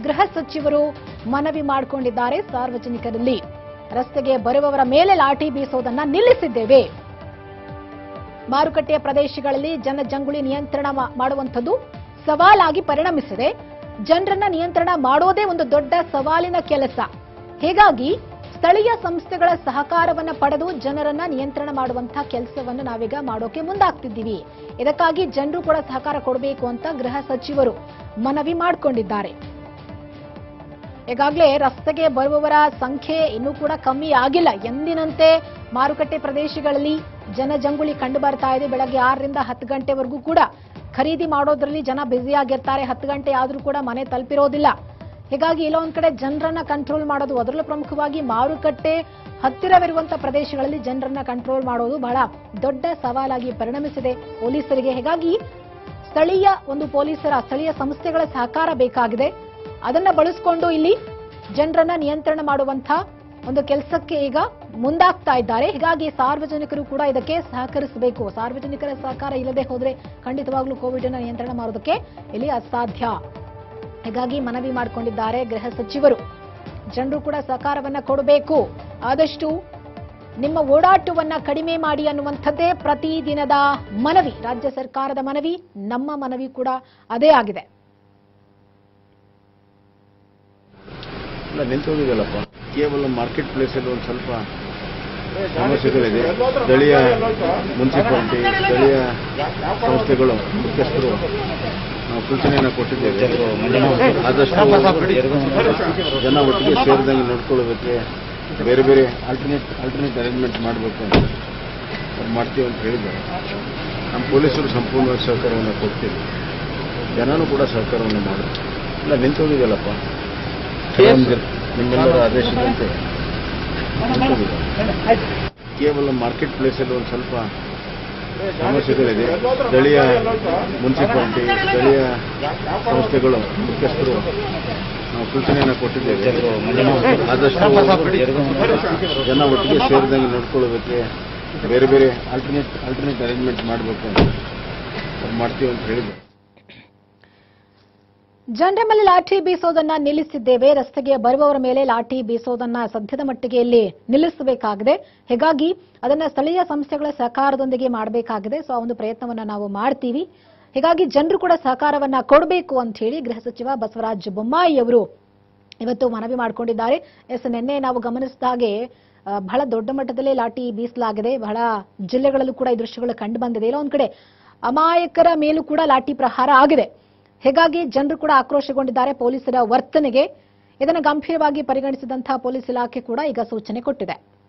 ಗೃಹ ಸಚಿವರು ಮನವಿ ಮಾಡಿಕೊಂಡಿದ್ದಾರೆ ಸಾರ್ವಜನಿಕರಲ್ಲಿ. ರಸ್ತೆಗೆ ಬರುವವರ ಮೇಲೆ ಲಾಠಿ ಬೀಸೋದನ್ನ ನಿಲ್ಲಿಸಿದ್ದೇವೆ. ಮಾರುಕಟ್ಟೆಯ ಪ್ರದೇಶಗಳಲ್ಲಿ ಜನಜಂಗುಳಿ ನಿಯಂತ್ರಣ ಮಾಡುವಂಥದ್ದು ಸವಾಲಾಗಿ ಪರಿಣಮಿಸಿದೆ. ಜನರನ್ನ ನಿಯಂತ್ರಣ ಮಾಡೋದೇ ಒಂದು ದೊಡ್ಡ ಸವಾಲಿನ ಕೆಲಸ. ಹೀಗಾಗಿ ಸ್ಥಳೀಯ ಸಂಸ್ಥೆಗಳ ಸಹಕಾರವನ್ನ ಪಡೆದು ಜನರನ್ನ ನಿಯಂತ್ರಣ ಮಾಡುವಂತಹ ಕೆಲಸವನ್ನು ನಾವೀಗ ಮಾಡೋಕೆ ಮುಂದಾಗ್ತಿದ್ದೀವಿ. ಇದಕ್ಕಾಗಿ ಜನರು ಕೂಡ ಸಹಕಾರ ಕೊಡಬೇಕು ಅಂತ ಗೃಹ ಸಚಿವರು ಮನವಿ ಮಾಡಿಕೊಂಡಿದ್ದಾರೆ. ಈಗಾಗಲೇ ರಸ್ತೆಗೆ ಬರುವವರ ಸಂಖ್ಯೆ ಇನ್ನೂ ಕೂಡ ಕಮ್ಮಿ ಆಗಿಲ್ಲ. ಎಂದಿನಂತೆ ಮಾರುಕಟ್ಟೆ ಪ್ರದೇಶಗಳಲ್ಲಿ ಜನಜಂಗುಳಿ ಕಂಡು ಬರ್ತಾ ಇದೆ. ಬೆಳಗ್ಗೆ 6ರಿಂದ 10 ಗಂಟೆವರೆಗೂ ಕೂಡ ಖರೀದಿ ಮಾಡೋದ್ರಲ್ಲಿ ಜನ ಬ್ಯುಸಿಯಾಗಿರ್ತಾರೆ. 10 ಗಂಟೆ ಆದ್ರೂ ಕೂಡ ಮನೆ ತಲುಪಿರೋದಿಲ್ಲ. ಹೀಗಾಗಿ ಎಲ್ಲೋ ಒಂದ್ ಕಡೆ ಜನರನ್ನ ಕಂಟ್ರೋಲ್ ಮಾಡೋದು, ಅದರಲ್ಲೂ ಪ್ರಮುಖವಾಗಿ ಮಾರುಕಟ್ಟೆ ಹತ್ತಿರವಿರುವಂತಹ ಪ್ರದೇಶಗಳಲ್ಲಿ ಜನರನ್ನ ಕಂಟ್ರೋಲ್ ಮಾಡೋದು ಬಹಳ ದೊಡ್ಡ ಸವಾಲಾಗಿ ಪರಿಣಮಿಸಿದೆ ಪೊಲೀಸರಿಗೆ. ಹೀಗಾಗಿ ಸ್ಥಳೀಯ ಸಂಸ್ಥೆಗಳ ಸಹಕಾರ ಬೇಕಾಗಿದೆ. ಅದನ್ನ ಬಳಸಿಕೊಂಡು ಇಲ್ಲಿ ಜನರನ್ನ ನಿಯಂತ್ರಣ ಮಾಡುವಂತಹ ಒಂದು ಕೆಲಸಕ್ಕೆ ಈಗ ಮುಂದಾಗ್ತಾ ಇದ್ದಾರೆ. ಹೀಗಾಗಿ ಸಾರ್ವಜನಿಕರು ಕೂಡ ಇದಕ್ಕೆ ಸಹಕರಿಸಬೇಕು. ಸಾರ್ವಜನಿಕರ ಸಹಕಾರ ಇಲ್ಲದೆ ಹೋದ್ರೆ ಖಂಡಿತವಾಗ್ಲೂ ಕೋವಿಡ್ ಅನ್ನ ನಿಯಂತ್ರಣ ಮಾಡೋದಕ್ಕೆ ಇಲ್ಲಿ ಅಸಾಧ್ಯ. ಹೀಗಾಗಿ ಮನವಿ ಮಾಡಿಕೊಂಡಿದ್ದಾರೆ ಗೃಹ ಸಚಿವರು. ಜನರು ಕೂಡ ಸಹಕಾರವನ್ನ ಕೊಡಬೇಕು. ಆದಷ್ಟು ನಿಮ್ಮ ಓಡಾಟವನ್ನ ಕಡಿಮೆ ಮಾಡಿ ಅನ್ನುವಂಥದ್ದೇ ಪ್ರತಿದಿನದ ಮನವಿ. ರಾಜ್ಯ ಸರ್ಕಾರದ ಮನವಿ, ನಮ್ಮ ಮನವಿ ಕೂಡ ಅದೇ ಆಗಿದೆ. ನಿಂತೋಗಿದೆಯಲ್ಲಪ್ಪ, ಕೇವಲ ಮಾರ್ಕೆಟ್ ಪ್ಲೇಸ್ ಅಲ್ಲಿ ಒಂದು ಸ್ವಲ್ಪ ಸಮಸ್ಯೆಗಳಿದೆ. ಸ್ಥಳೀಯ ಮುನ್ಸಿಪಾಲಿಟಿ, ಸ್ಥಳೀಯ ಸಂಸ್ಥೆಗಳು ಮುಖ್ಯಸ್ಥರು ನಾವು ಸೂಚನೆಯನ್ನು ಕೊಟ್ಟಿದ್ದೇವೆ. ಆದಷ್ಟು ಜನ ಒಟ್ಟಿಗೆ ಸೇರಿದಂಗೆ ನೋಡ್ಕೊಳ್ಳೋದಕ್ಕೆ ಬೇರೆ ಬೇರೆ ಆಲ್ಟರ್ನೇಟ್ ಅರೇಂಜ್ಮೆಂಟ್ ಮಾಡಬೇಕು ಅಂತ ಮಾಡ್ತೀವಿ ಅಂತ ಹೇಳಿದ್ದಾರೆ. ನಮ್ಮ ಪೊಲೀಸರು ಸಂಪೂರ್ಣವಾಗಿ ಸಹಕಾರವನ್ನು ಕೊಡ್ತೀವಿ. ಜನನೂ ಕೂಡ ಸಹಕಾರವನ್ನು ಮಾಡುತ್ತೆ. ಇಲ್ಲ ನಿಂತೋಗಿದೆಯಲ್ಲಪ್ಪ, ನಿಮ್ಮೆಲ್ಲರ ಆದೇಶದಂತೆ ಕೇವಲ ಮಾರ್ಕೆಟ್ ಪ್ಲೇಸ್ ಅಲ್ಲಿ ಒಂದು ಸ್ವಲ್ಪ ಸಮಸ್ಯೆಗಳಿದೆ. ಸ್ಥಳೀಯ ಮುನ್ಸಿಪಾಲಿಟಿ, ಸ್ಥಳೀಯ ಸಂಸ್ಥೆಗಳು ಮುಖ್ಯಸ್ಥರು ನಾವು ಸೂಚನೆಯನ್ನು ಕೊಟ್ಟಿದ್ದೇವೆ. ಆದಷ್ಟು ಜನ ಒಟ್ಟಿಗೆ ಸೇರಿದಂಗೆ ನೋಡ್ಕೊಳ್ಳೋದಕ್ಕೆ ಬೇರೆ ಬೇರೆ ಆಲ್ಟರ್ನೇಟ್ ಅರೇಂಜ್ಮೆಂಟ್ ಮಾಡಬೇಕು ಅಂತ ಮಾಡ್ತೀವಿ ಅಂತ ಹೇಳಿದ್ದಾರೆ. ಜನರ ಮೇಲೆ ಲಾಠಿ ಬೀಸೋದನ್ನ ನಿಲ್ಲಿಸಿದ್ದೇವೆ. ರಸ್ತೆಗೆ ಬರುವವರ ಮೇಲೆ ಲಾಠಿ ಬೀಸೋದನ್ನ ಸದ್ಯದ ಮಟ್ಟಿಗೆ ಇಲ್ಲಿ ನಿಲ್ಲಿಸಬೇಕಾಗಿದೆ. ಹೀಗಾಗಿ ಅದನ್ನ ಸ್ಥಳೀಯ ಸಂಸ್ಥೆಗಳ ಸಹಕಾರದೊಂದಿಗೆ ಮಾಡಬೇಕಾಗಿದೆ. ಸೊ ಆ ಒಂದು ಪ್ರಯತ್ನವನ್ನ ನಾವು ಮಾಡ್ತೀವಿ. ಹೀಗಾಗಿ ಜನರು ಕೂಡ ಸಹಕಾರವನ್ನ ಕೊಡಬೇಕು ಅಂತ ಹೇಳಿ ಗೃಹ ಸಚಿವ ಬಸವರಾಜ ಬೊಮ್ಮಾಯಿ ಅವರು ಇವತ್ತು ಮನವಿ ಮಾಡಿಕೊಂಡಿದ್ದಾರೆ. ನಿನ್ನೆ ನಾವು ಗಮನಿಸಿದ ಹಾಗೆ ಬಹಳ ದೊಡ್ಡ ಮಟ್ಟದಲ್ಲಿ ಲಾಠಿ ಬೀಸಲಾಗಿದೆ. ಬಹಳ ಜಿಲ್ಲೆಗಳಲ್ಲೂ ಕೂಡ ಈ ದೃಶ್ಯಗಳು ಕಂಡು ಬಂದಿದೆ. ಇಲ್ಲ ಒಂದ್ ಕಡೆ ಅಮಾಯಕರ ಮೇಲೂ ಕೂಡ ಲಾಠಿ ಪ್ರಹಾರ ಆಗಿದೆ. ಹೀಗಾಗಿ ಜನರು ಕೂಡ ಆಕ್ರೋಶಗೊಂಡಿದ್ದಾರೆ ಪೊಲೀಸರ ವರ್ತನೆಗೆ. ಇದನ್ನು ಗಂಭೀರವಾಗಿ ಪರಿಗಣಿಸಿದಂತಹ ಪೊಲೀಸ್ ಇಲಾಖೆ ಕೂಡ ಈಗ ಸೂಚನೆ ಕೊಟ್ಟಿದೆ.